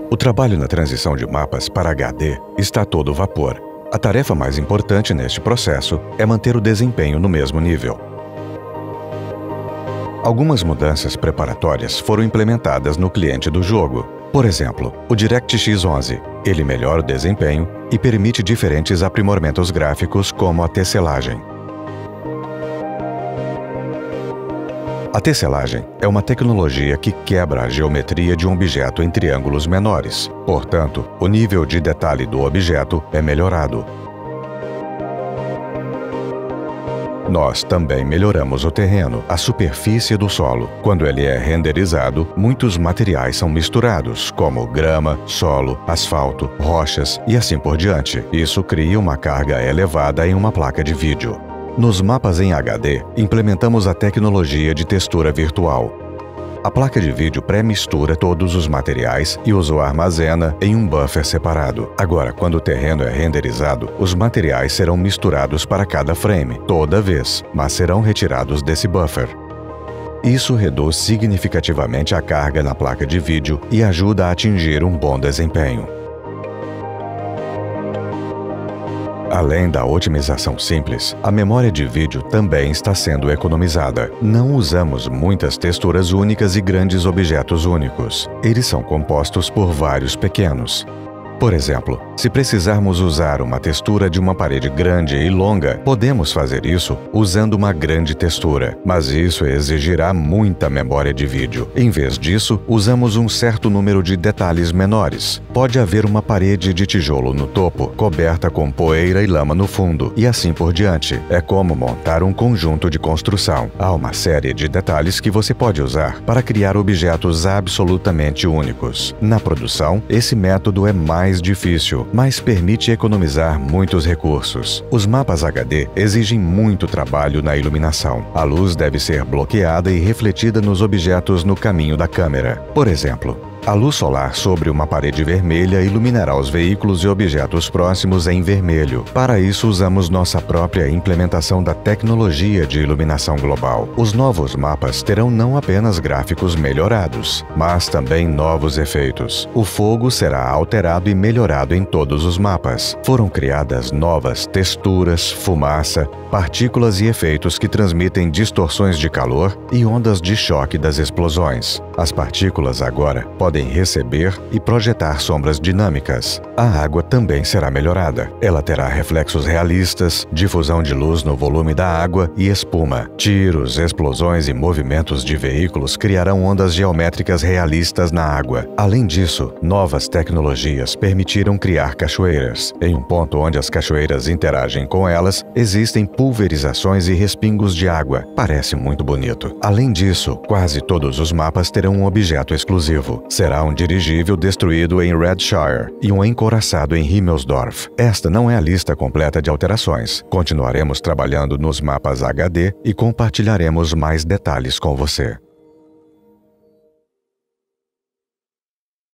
O trabalho na transição de mapas para HD está a todo vapor. A tarefa mais importante neste processo é manter o desempenho no mesmo nível. Algumas mudanças preparatórias foram implementadas no cliente do jogo. Por exemplo, o DirectX 11. Ele melhora o desempenho e permite diferentes aprimoramentos gráficos como a tesselagem. A tesselagem é uma tecnologia que quebra a geometria de um objeto em triângulos menores. Portanto, o nível de detalhe do objeto é melhorado. Nós também melhoramos o terreno, a superfície do solo. Quando ele é renderizado, muitos materiais são misturados, como grama, solo, asfalto, rochas e assim por diante. Isso cria uma carga elevada em uma placa de vídeo. Nos mapas em HD, implementamos a tecnologia de textura virtual. A placa de vídeo pré-mistura todos os materiais e os armazena em um buffer separado. Agora, quando o terreno é renderizado, os materiais serão misturados para cada frame, toda vez, mas serão retirados desse buffer. Isso reduz significativamente a carga na placa de vídeo e ajuda a atingir um bom desempenho. Além da otimização simples, a memória de vídeo também está sendo economizada. Não usamos muitas texturas únicas e grandes objetos únicos. Eles são compostos por vários pequenos. Por exemplo, se precisarmos usar uma textura de uma parede grande e longa, podemos fazer isso usando uma grande textura, mas isso exigirá muita memória de vídeo. Em vez disso, usamos um certo número de detalhes menores. Pode haver uma parede de tijolo no topo, coberta com poeira e lama no fundo, e assim por diante. É como montar um conjunto de construção. Há uma série de detalhes que você pode usar para criar objetos absolutamente únicos. Na produção, esse método é mais difícil, mas permite economizar muitos recursos. Os mapas HD exigem muito trabalho na iluminação. A luz deve ser bloqueada e refletida nos objetos no caminho da câmera. Por exemplo, a luz solar sobre uma parede vermelha iluminará os veículos e objetos próximos em vermelho. Para isso, usamos nossa própria implementação da tecnologia de iluminação global. Os novos mapas terão não apenas gráficos melhorados, mas também novos efeitos. O fogo será alterado e melhorado em todos os mapas. Foram criadas novas texturas, fumaça, partículas e efeitos que transmitem distorções de calor e ondas de choque das explosões. As partículas agora podem receber e projetar sombras dinâmicas. A água também será melhorada. Ela terá reflexos realistas, difusão de luz no volume da água e espuma. Tiros, explosões e movimentos de veículos criarão ondas geométricas realistas na água. Além disso, novas tecnologias permitiram criar cachoeiras. Em um ponto onde as cachoeiras interagem com elas, existem pulverizações e respingos de água. Parece muito bonito. Além disso, quase todos os mapas terão um objeto exclusivo. Será um dirigível destruído em Redshire e um encouraçado em Himmelsdorf. Esta não é a lista completa de alterações. Continuaremos trabalhando nos mapas HD e compartilharemos mais detalhes com você.